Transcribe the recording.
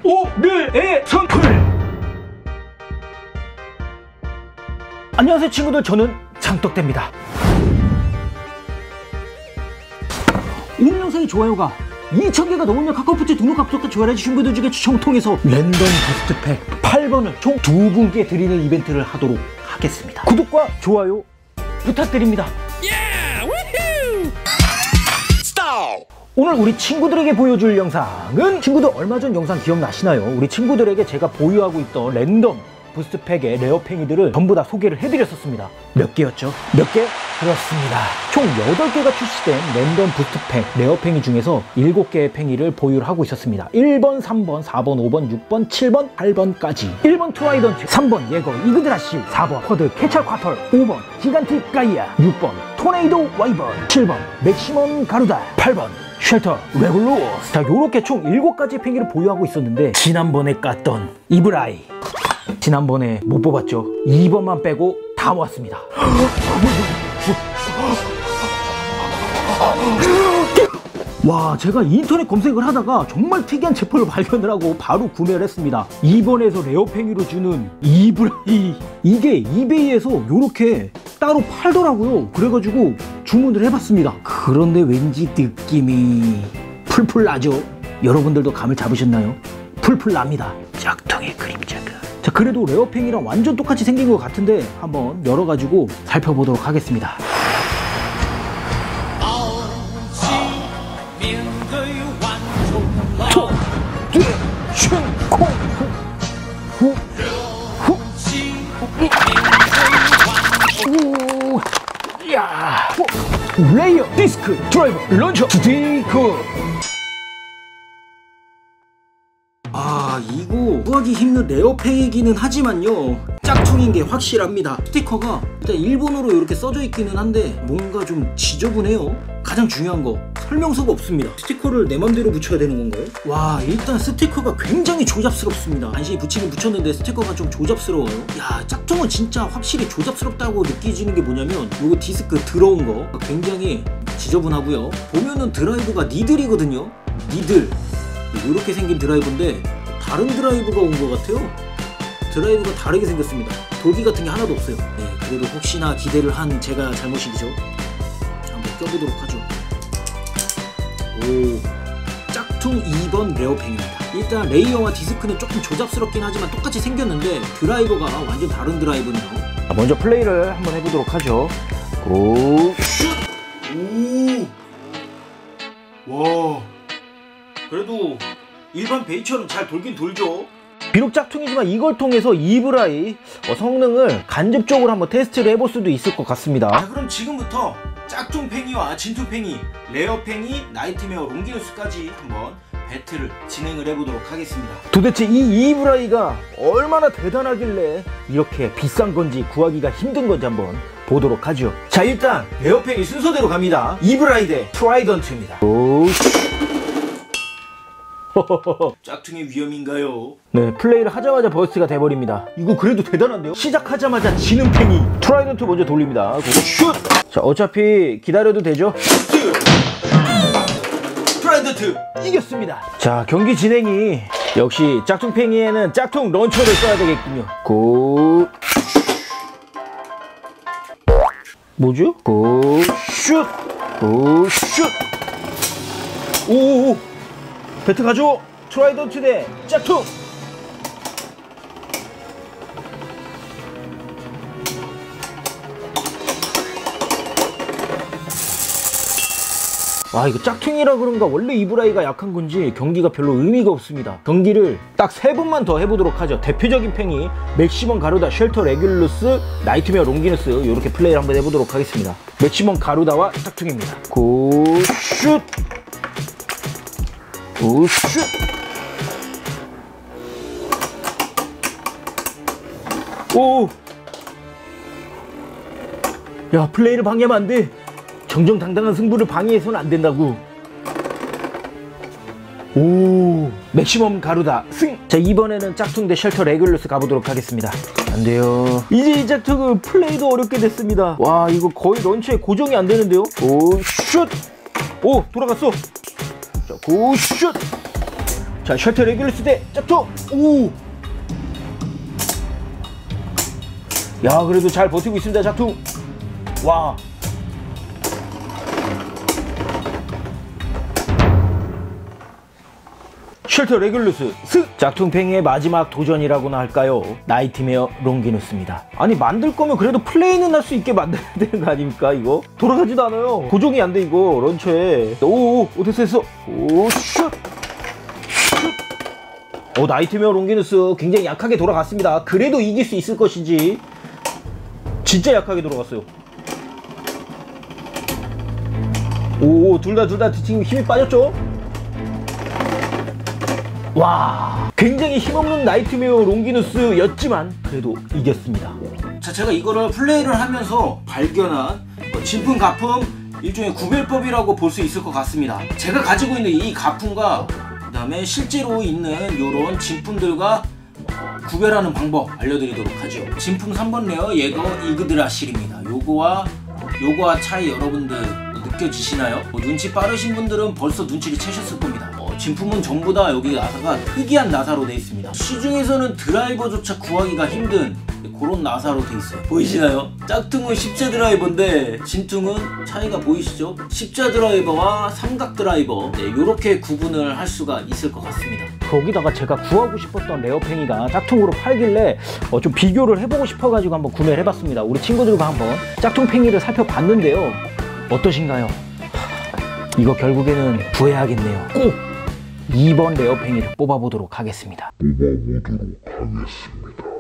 오늘의 선풀! 안녕하세요 친구들, 저는 장떡대입니다. 오늘 영상의 좋아요가 2000개가 넘으면 카카오포트 등록 합격과 좋아해주신 분들 중에 추첨을 통해서 랜덤 부스트팩 8번을 총 2분께 드리는 이벤트를 하도록 하겠습니다. 구독과 좋아요 부탁드립니다. 오늘 우리 친구들에게 보여줄 영상은, 친구들 얼마 전 영상 기억나시나요? 우리 친구들에게 제가 보유하고 있던 랜덤 부스트팩의 레어팽이들을 전부 다 소개를 해드렸었습니다. 몇 개였죠? 몇 개? 그렇습니다. 총 8개가 출시된 랜덤 부스트팩 레어팽이 중에서 7개의 팽이를 보유를 하고 있었습니다. 1번, 3번, 4번, 5번, 6번, 7번, 8번까지. 1번 트라이던트, 3번 예거 이그드라시, 4번 쿼드 캐찰 쿼털, 5번 기간틱 가이아, 6번 토네이도 와이번, 7번 맥시멈 가루다, 8번 쉘터 레굴로스. 자, 요렇게 총 7가지 팽이를 보유하고 있었는데, 지난번에 깠던 이브라이 지난번에 못 뽑았죠. 2번만 빼고 다 모았습니다. 와, 제가 인터넷 검색을 하다가 정말 특이한 제품을 발견을 하고 바로 구매를 했습니다. 2번에서 레어팽이로 주는 이브라이, 이게 이베이에서 요렇게 따로 팔더라고요. 그래가지고 주문을 해봤습니다. 그런데 왠지 느낌이 풀풀 나죠? 여러분들도 감을 잡으셨나요? 풀풀 납니다. 짝퉁의 그림자가. 자, 그래도 레어팽이랑 완전 똑같이 생긴 것 같은데 한번 열어가지고 살펴보도록 하겠습니다. 레이어 디스크 드라이버 런처 스티커. 이거 구하기 힘든 레어팽이기는 하지만요, 짝퉁인 게 확실합니다. 스티커가 일단 일본어로 이렇게 써져 있기는 한데 뭔가 좀 지저분해요. 가장 중요한 거, 설명서가 없습니다. 스티커를 내 맘대로 붙여야 되는 건가요? 와, 일단 스티커가 굉장히 조잡스럽습니다. 간신히 붙이긴 붙였는데 스티커가 좀 조잡스러워요. 야, 짝퉁은 진짜 확실히 조잡스럽다고 느껴지는 게 뭐냐면, 요거 디스크 들어온 거 굉장히 지저분하고요. 보면은 드라이브가 니들이거든요. 니들 이렇게 생긴 드라이브인데 다른 드라이브가 온 것 같아요. 드라이브가 다르게 생겼습니다. 돌기 같은 게 하나도 없어요. 네, 그래도 혹시나 기대를 한 제가 잘못이죠. 자, 한번 껴보도록 하죠. 오, 짝퉁 2번 레어팽입니다. 일단 레이어와 디스크는 조금 조잡스럽긴 하지만 똑같이 생겼는데 드라이버가 완전 다른 드라이브네요. 먼저 플레이를 한번 해보도록 하죠. 오, 슛! 오, 와, 그래도 일반 베이처럼 잘 돌긴 돌죠. 비록 짝퉁이지만 이걸 통해서 이브라이 성능을 간접적으로 한번 테스트를 해볼 수도 있을 것 같습니다. 자, 그럼 지금부터 짝퉁 팽이와 진퉁 팽이, 레어 팽이, 나이트메어 롱기누스까지 한번 배틀을 진행을 해보도록 하겠습니다. 도대체 이 이브라이가 얼마나 대단하길래 이렇게 비싼 건지 구하기가 힘든 건지 한번 보도록 하죠. 자, 일단 레어 팽이 순서대로 갑니다. 이브라이 대 트라이던트입니다. 오, 짝퉁의 위험인가요? 네, 플레이를 하자마자 버스트가 돼버립니다. 이거 그래도 대단한데요? 시작하자마자 지는 팽이. 트라이던트 먼저 돌립니다. 슛! 자, 어차피 기다려도 되죠? 트라이던트 이겼습니다. 자, 경기 진행이 역시 짝퉁 팽이에는 짝퉁 런처를 써야 되겠군요. 고, 뭐죠? 고, 슛! 고, 슛! 오오오! 배트 가죠. 트라이던트 대 짝퉁. 와, 이거 짝퉁이라 그런가 원래 이브라이가 약한 건지 경기가 별로 의미가 없습니다. 경기를 딱 3번만 더 해보도록 하죠. 대표적인 팽이 맥시멈 가루다, 쉘터 레귤루스, 나이트메어 롱기누스, 이렇게 플레이를 한번 해보도록 하겠습니다. 맥시멈 가루다와 짝퉁입니다. 고, 슛! 오, 슛! 오! 야, 플레이를 방해하면 안 돼. 정정당당한 승부를 방해해서는 안 된다고. 오, 맥시멈 가루다 승! 자, 이번에는 짝퉁 대 쉘터 레귤루스 가보도록 하겠습니다. 안 돼요. 이제 이 짝퉁은 플레이도 어렵게 됐습니다. 와, 이거 거의 런처에 고정이 안 되는데요. 오, 슛! 오, 돌아갔어. 자, 고, 슛! 자, 자, 쉘터 레귤러스 대 짝퉁. 오! 야, 그래도 잘 버티고 있습니다, 짝퉁. 와. 쉘터 레귤러스 스! 짝퉁팽이의 마지막 도전이라고나 할까요? 나이트메어 롱기누스입니다. 아니, 만들 거면 그래도 플레이는 할 수 있게 만들어야 되는 거 아닙니까, 이거? 돌아가지도 않아요. 고정이 안 돼, 이거, 런처에. 오, 됐어. 오, 슛! 나이트메어 롱기누스 굉장히 약하게 돌아갔습니다. 그래도 이길 수 있을 것인지. 진짜 약하게 돌아갔어요. 오, 둘 다 지금 힘이 빠졌죠? 와, 굉장히 힘없는 나이트메어 롱기누스였지만 그래도 이겼습니다. 자, 제가 이거를 플레이를 하면서 발견한 진품 가품 일종의 구별법이라고 볼 수 있을 것 같습니다. 제가 가지고 있는 이 가품과 그 다음에 실제로 있는 이런 진품들과 구별하는 방법 알려드리도록 하죠. 진품 3번 레어 예거 이그드라실입니다. 요거와 차이 여러분들 느껴지시나요? 눈치 빠르신 분들은 벌써 눈치를 채셨을 겁니다. 진품은 전부 다 여기 나사가 특이한 나사로 되어 있습니다. 시중에서는 드라이버조차 구하기가 힘든 그런 나사로 되어 있어요. 보이시나요? 짝퉁은 십자 드라이버인데 진퉁은 차이가 보이시죠? 십자 드라이버와 삼각 드라이버, 이렇게 구분을 할 수가 있을 것 같습니다. 거기다가 제가 구하고 싶었던 레어팽이가 짝퉁으로 팔길래 좀 비교를 해보고 싶어가지고 한번 구매를 해봤습니다. 우리 친구들과 한번 짝퉁팽이를 살펴봤는데요. 어떠신가요? 이거 결국에는 구해야겠네요. 꼭 2번 레어팽이를 뽑아보도록 하겠습니다.